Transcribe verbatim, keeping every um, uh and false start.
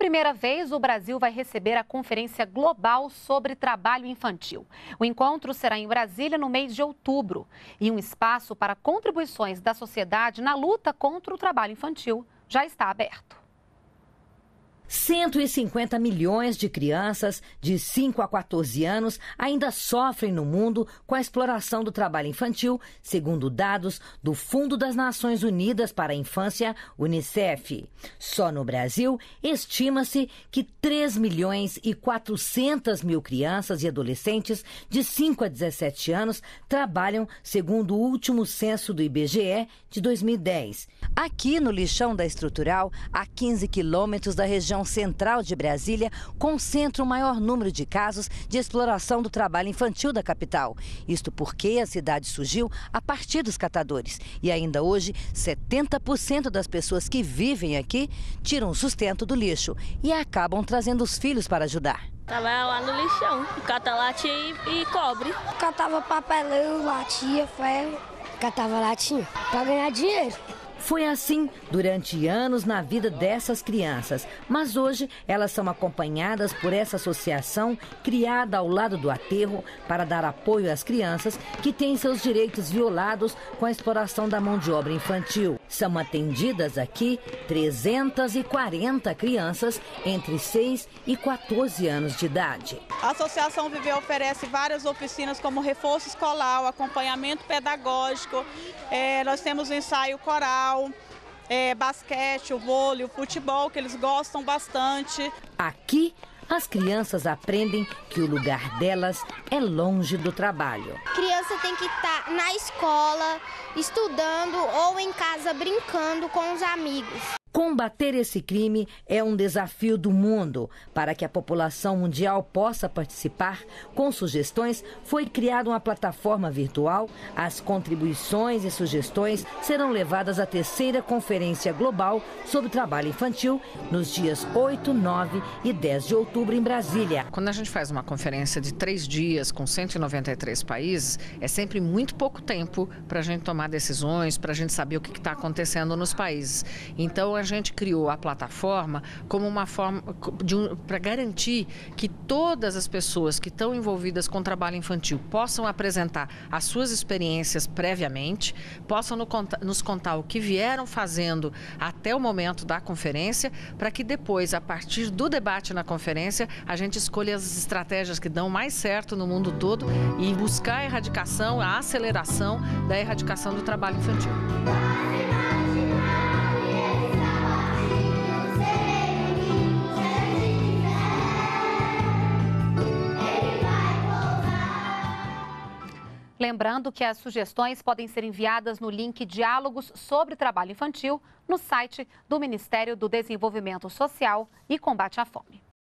primeira vez, o Brasil vai receber a Conferência Global sobre Trabalho Infantil. O encontro será em Brasília no mês de outubro e um espaço para contribuições da sociedade na luta contra o trabalho infantil já está aberto. cento e cinquenta milhões de crianças de cinco a quatorze anos ainda sofrem no mundo com a exploração do trabalho infantil, segundo dados do Fundo das Nações Unidas para a Infância, Unicef. Só no Brasil, estima-se que três milhões e quatrocentas mil crianças e adolescentes de cinco a dezessete anos trabalham, segundo o último censo do I B G E de dois mil e dez. Aqui no lixão da Estrutural, a quinze quilômetros da região central de Brasília, concentra o maior número de casos de exploração do trabalho infantil da capital. Isto porque a cidade surgiu a partir dos catadores. E ainda hoje, setenta por cento das pessoas que vivem aqui tiram o sustento do lixo e acabam trazendo os filhos para ajudar. Trabalha lá no lixão, cata latinha e, e cobre. Catava papelão, latinha, ferro, catava latinha para ganhar dinheiro. Foi assim durante anos na vida dessas crianças, mas hoje elas são acompanhadas por essa associação criada ao lado do aterro para dar apoio às crianças que têm seus direitos violados com a exploração da mão de obra infantil. São atendidas aqui trezentas e quarenta crianças entre seis e quatorze anos de idade. A Associação Viver oferece várias oficinas como reforço escolar, acompanhamento pedagógico, é, nós temos o ensaio coral, É, basquete, o vôlei, o futebol, que eles gostam bastante. Aqui, as crianças aprendem que o lugar delas é longe do trabalho. A criança tem que estar na escola, estudando ou em casa brincando com os amigos. Combater esse crime é um desafio do mundo. Para que a população mundial possa participar, com sugestões, foi criada uma plataforma virtual. As contribuições e sugestões serão levadas à terceira Conferência Global sobre Trabalho Infantil, nos dias oito, nove e dez de outubro em Brasília. Quando a gente faz uma conferência de três dias com cento e noventa e três países, é sempre muito pouco tempo para a gente tomar decisões, para a gente saber o que está acontecendo nos países. Então, a gente criou a plataforma como uma forma um, para garantir que todas as pessoas que estão envolvidas com trabalho infantil possam apresentar as suas experiências previamente, possam no, nos contar o que vieram fazendo até o momento da conferência, para que depois, a partir do debate na conferência, a gente escolha as estratégias que dão mais certo no mundo todo e buscar a erradicação, a aceleração da erradicação do trabalho infantil. Lembrando que as sugestões podem ser enviadas no link Diálogos sobre Trabalho Infantil no site do Ministério do Desenvolvimento Social e Combate à Fome.